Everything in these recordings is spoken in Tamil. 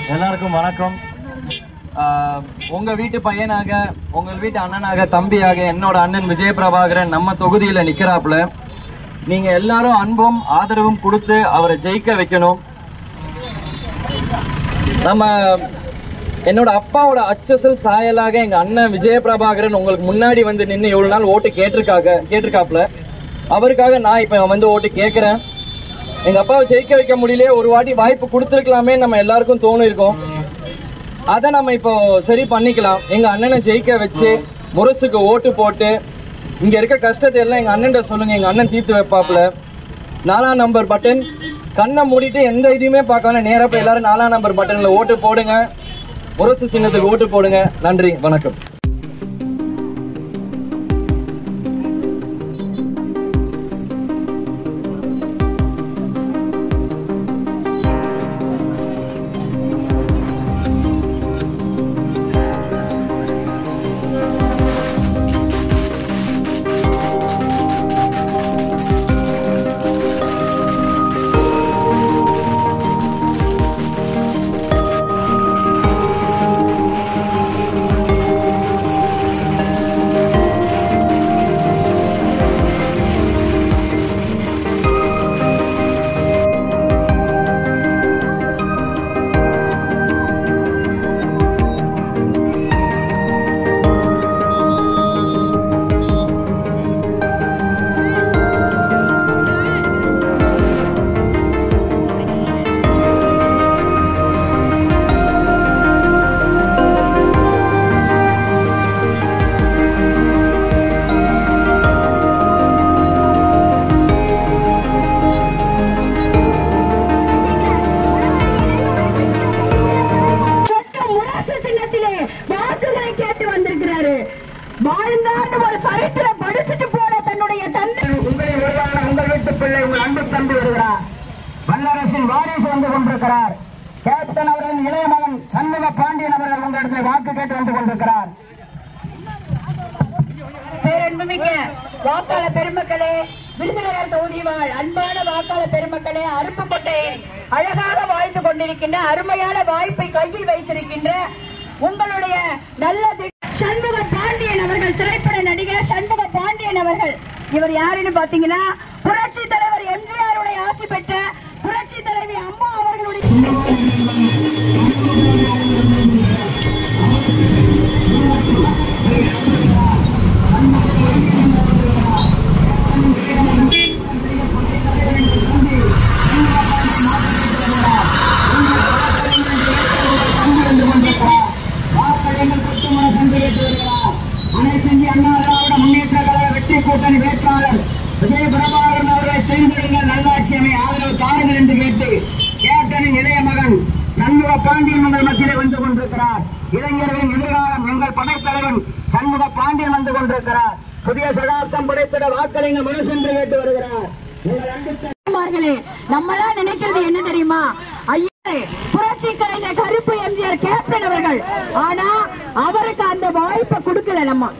எல்லாருக்கும் வணக்கம். உங்க வீட்டு பையனாக, உங்க வீட்டு அண்ணனாக, தம்பியாக என்னோட அண்ணன் விஜய் பிரபாகரன் நம்ம தொகுதியில நிக்கிறாப்புல. நீங்க எல்லாரும் அன்பும் ஆதரவும் கொடுத்து அவரை ஜெயிக்க வைக்கணும். நம்ம என்னோட அப்பாவோட அச்சசல் சாயலாக எங்க அண்ணன் விஜய பிரபாகரன் உங்களுக்கு முன்னாடி வந்து நின்று எவ்வளவு நாள் ஓட்டு கேட்டிருக்காப்புல. அவருக்காக நான் இப்ப வந்து ஓட்டு கேட்கிறேன். எங்க அப்பாவை ஜெயிக்க வைக்க முடியலையே, ஒரு வாட்டி வாய்ப்பு கொடுத்துருக்கலாமே நம்ம எல்லாருக்கும் தோணு இருக்கும். அதை நம்ம இப்போ சரி பண்ணிக்கலாம். எங்க அண்ணனை ஜெயிக்க வச்சு முரசுக்கு ஓட்டு போட்டு இங்க இருக்க கஷ்டத்தை எல்லாம் எங்க அண்ணன் சொல்லுங்க. எங்க அண்ணன் தீர்த்து வைப்பாப்புல. 4ஆம் நம்பர் பட்டன், கண்ணை மூடிட்டு எந்த இதுவுமே பார்க்காம நேரா போய் எல்லாரும் 4ஆம் நம்பர் பட்டன்ல ஓட்டு போடுங்க. முரசு சின்னத்துக்கு ஓட்டு போடுங்க. நன்றி, வணக்கம். ஒரு சரித்திரம் படிச்சுட்டு போன தன்னுடைய தந்தை உங்களை உங்கள் வீட்டு பிள்ளை உங்கள் அன்பு தம்பி வருகிறார். வல்லரசின் வாரிசு வந்து கொண்டிருக்கிறார். கேப்டன் அவர்களின் இளைய மகன் சண்முக பாண்டியன் அவர்கள் உங்களிடத்தில் வாக்கு கேட்டு வந்து கொண்டிருக்கிறார். பேரன்புமிக்க வாக்காளர் பெருமக்களே, விருதுநகர் தொகுதி வாழ் அன்பான வாக்காளர் பெருமக்களே, அருப்புக்கோட்டையில் அழகாக வாழ்ந்து கொண்டிருக்கின்ற அருமையான வாய்ப்பை கையில் வைத்திருக்கின்ற உங்களுடைய நல்ல சண்முக பாண்டியன் அவர்கள், திரைப்பட நடிகர் சண்முக பாண்டியன் அவர்கள். இவர் யாருன்னு பாத்தீங்கன்னா புரட்சி தலைவர் எம்ஜிஆர் உடைய ஆசி பெற்ற புரட்சி தலைவி அம்மா அவர்களுடைய முன்னேற்ற கழக வெற்றி கூட்டணி வேட்பாளர் விஜய் பிரபாகரன் அவர்களை தேர்ந்தெடுங்கள், நல்லாட்சி அமைய ஆதரவு தாருங்கள் என்று கேட்டு கேப்டனின் இளைய மகன் சண்முக பாண்டியன் உங்கள் மத்தியிலே வந்து கொண்டிருக்கிறார். இளைஞர்களின் எதிர்காலம் எங்கள் படைத்தலைவன் சண்முக பாண்டியன் வந்து கொண்டிருக்கிறார். புதிய சகாப்தம் படைத்திட வாக்களிங்க மனசு என்று கேட்டு வருகிறார். நம்மளாம் நினைக்கிறது என்ன தெரியுமா, புரட்சி கலைஞர் கருப்பு எம்ஜிஆர் கேப்டன் அவர்கள். ஆனா அவருக்கு அந்த வாய்ப்பை கொடுக்கல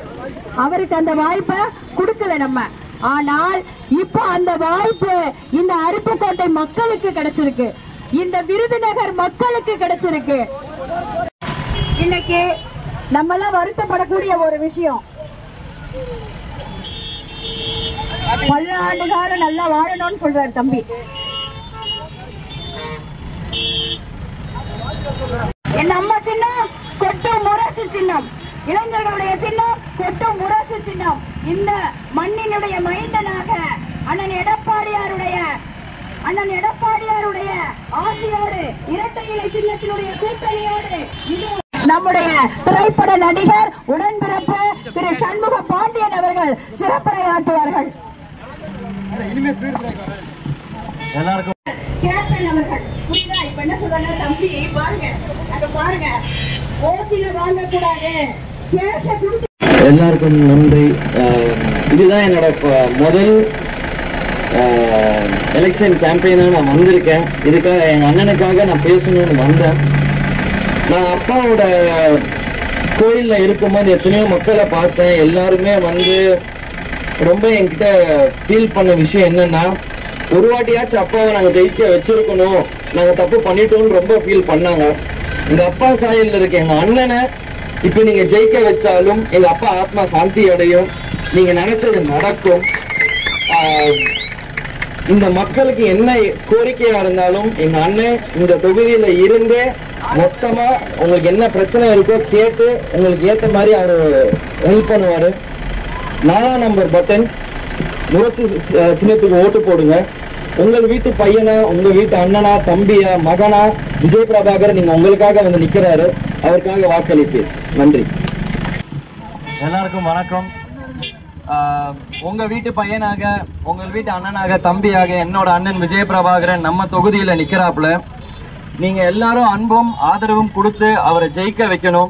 நம்ம. ஆனால் இப்ப அந்த வாய்ப்பு இந்த அருப்புக்கோட்டை மக்களுக்கு கிடைச்சிருக்கு, இந்த விருதுநகர் மக்களுக்கு கிடைச்சிருக்கு. இன்னைக்கு நம்மளாம் வருத்தப்படக்கூடிய ஒரு விஷயம், பல்லாண்டு காலம் நல்லா வாழணும்னு சொல்றாரு தம்பி. நம்ம சின்னம் கொட்டும் முரசு சின்னம், இளைஞர்களுடைய சின்னம் கொட்டும் முரசு சின்னம். இந்த மண்ணினுடைய மைந்தனாக அண்ணன் எடப்பாடியாருடைய ஆசையோடு இரட்டை இலை சின்னத்தினுடைய கூட்டணியோடு நம்முடைய திரைப்பட நடிகர் உடன்பிறப்பு திரு சண்முக பாண்டியன் அவர்கள் சிறப்புரையாற்றுவார்கள். கேப்டன் அவர்கள் புரியுதா? இப்ப என்ன சொல்றாங்க தம்பி, பாருங்க அங்க பாருங்க, ஓசில வாங்க கூடாது, கேஷ கொடுத்து. எல்லாருக்கும் நன்றி. இதுதான் என்னோட முதல் எலெக்ஷன் கேம்பெயினாக நான் வந்திருக்கேன். இதுக்காக எங்கள் அண்ணனுக்காக நான் பேசணும்னு வந்தேன். நான் அப்பாவோட கோயிலில் இருக்கும்போது எத்தனையோ மக்களை பார்த்தேன். எல்லாருமே வந்து ரொம்ப என்கிட்ட ஃபீல் பண்ண விஷயம் என்னன்னா, ஒரு வாட்டியாச்சும் அப்பாவை நாங்கள் ஜெயிக்க வச்சிருக்கணும், நாங்கள் தப்பு பண்ணிட்டோம்னு ரொம்ப ஃபீல் பண்ணாங்க. எங்க அப்பா சாயல்ல இருக்க எங்க அண்ணனை இப்ப நீங்க ஜெயிக்க வச்சாலும் எங்க அப்பா ஆத்மா சாந்தி அடையும், நீங்க நினைச்சது நடக்கும். இந்த மக்களுக்கு என்ன கோரிக்கையா இருந்தாலும் எங்க அண்ணன் இந்த தொகுதியில இருந்தே மொத்தமா உங்களுக்கு என்ன பிரச்சனை இருக்கோ கேட்டு உங்களுக்கு ஏற்ற மாதிரி அவரு ஹெல்ப் பண்ணுவாரு. 4ஆம் நம்பர் பட்டன் முரட்சி சின்னத்துக்கு ஓட்டு போடுங்க. உங்கள் வீட்டு பையனா, உங்க வீட்டு அண்ணனா, தம்பியா, மகனா விஜய் பிரபாகர் நீங்க உங்களுக்காக வந்து நிக்கிறாரு, அவருக்காக வாக்களிப்பு. நன்றி. எல்லாருக்கும் வணக்கம். உங்க வீட்டு பையனாக, உங்கள் வீட்டு அண்ணனாக, தம்பியாக என்னோட அண்ணன் விஜய் பிரபாகரன் நம்ம தொகுதியில நிக்கிறாப்புல. நீங்க எல்லாரும் அன்பும் ஆதரவும் கொடுத்து அவரை ஜெயிக்க வைக்கணும்.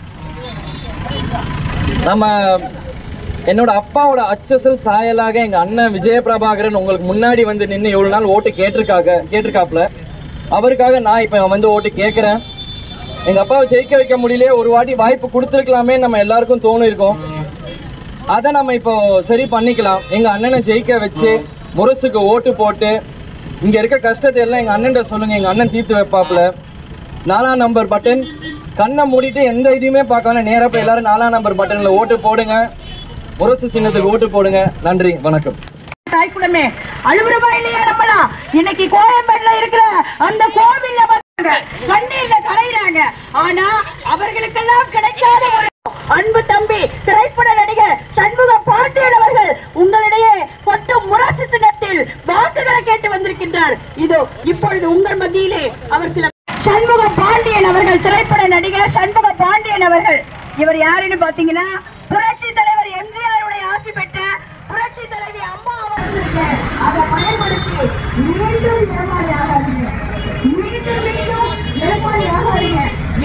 நம்ம என்னோட அப்பாவோட அச்சசல் சாயலாக எங்க அண்ணன் விஜய பிரபாகரன் உங்களுக்கு முன்னாடி வந்து நின்று இவ்வளவு நாள் ஓட்டு கேட்டிருக்காப்புல. அவருக்காக நான் இப்ப வந்து ஓட்டு கேட்கிறேன். எங்க அப்பாவை ஜெயிக்க வைக்க முடியல, ஒரு வாட்டி வாய்ப்பு கொடுத்துருக்கலாமே நம்ம எல்லாருக்கும் தோணு இருக்கும். அதை நம்ம இப்போ சரி பண்ணிக்கலாம். எங்க அண்ணனை ஜெயிக்க வச்சு முரசுக்கு ஓட்டு போட்டு இங்க இருக்க கஷ்டத்தை எல்லாம் எங்க அண்ணன் சொல்லுங்க, எங்க அண்ணன் தீர்த்து வைப்பாப்புல. 4ஆம் நம்பர் பட்டன் கண்ணை மூடிட்டு எந்த இதுவுமே பார்க்காம நேரா போய் எல்லாரும் 4ஆம் நம்பர் பட்டன்ல ஓட்டு போடுங்க, முரசு சின்னத்துக்கு ஓட்டு போடுங்க. நன்றி, வணக்கம். தாய்க்குளமே அழுகுறமா இல்லையா? நம்மளா இன்னைக்கு கோயம்பேடுல இருக்கிற அந்த கோவில்ல கண்ணீர்ல கரையிறாங்க. ஆனா அவர்களுக்கெல்லாம் கிடைக்காத ஒரு அன்பு தம்பி திரைப்பட நடிகர் சண்முக பாண்டியன் அவர்கள் உங்களிடையே கொட்டும் முரசு சின்னத்தில் வாக்குகளை கேட்டு வந்திருக்கின்றார். இதோ இப்பொழுது உங்கள் மத்தியிலே அவர் சில சண்முக பாண்டியன் அவர்கள், திரைப்பட நடிகர் சண்முக பாண்டியன் அவர்கள். இவர் யாருன்னு பாத்தீங்கன்னா புரட்சி தலைவர் எம்ஜிஆருடைய ஆசி பெற்ற புரட்சி தலைவி அம்மா அவர்களுக்கு அதை பயன்படுத்தி மீண்டும் நிலமாளியாகாதீங்க, மீண்டும் நிலமாளியாகாதீங்க.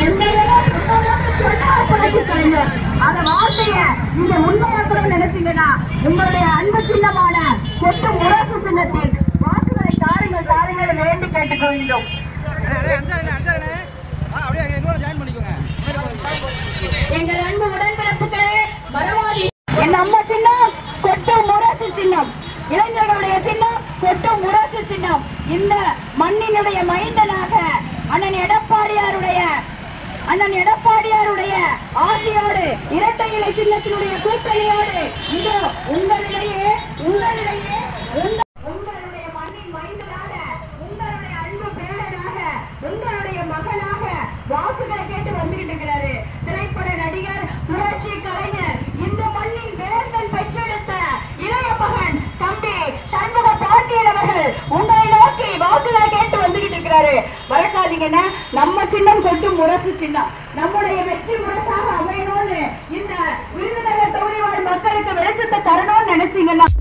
புரட்சி தலைவர் அந்த வார்த்தைய நீங்க உண்மையா கூட நினைச்சீங்கன்னா உங்களுடைய அன்பு சின்னமான கொட்டு முரசு சின்னத்தில் வாக்குகளை தாருங்கள் வேண்டி கேட்டுக்கொள்கிறோம். எங்கள் அன்பு உடன்பிறப்புகளே, மரவாதி என் அம்மா சின்னம் கொட்டு முரசு சின்னம், இளைஞர்களுடைய சின்னம் கொட்டு முரசு சின்னம். இந்த மண்ணினுடைய மைந்தனாக அண்ணன் எடப்பாடியாருடைய ஆசையோடு இரட்டை இலை சின்னத்தினுடைய கூட்டணியோடு இதோ உங்களுடைய மண்ணின் மைந்தனாக, உங்களுடைய அன்பு பேரனாக, உங்களுடைய மகனாக வாக்குகளை கேட்டு வந்துகிட்டு இருக்கிறாரு திரைப்பட நடிகர் புரட்சி கலைஞர், இந்த மண்ணின் வேந்தன் பெற்றெடுத்த இளைய மகன் தம்பி சண்முக பாண்டியன் அவர்கள் உங்களை நோக்கி வாக்குகளை கேட்டு வந்துகிட்டு இருக்கிறாரு. மறக்காதீங்கன்னா நம்ம சின்னம் கொட்டும் முரசு சின்னம் நம்முடைய வெற்றி முரசாக அமையணும்னு இந்த விருதுநகர் தொகுதி வாழ் மக்களுக்கு வெளிச்சத்தை தரணும்னு நினைச்சீங்கன்னா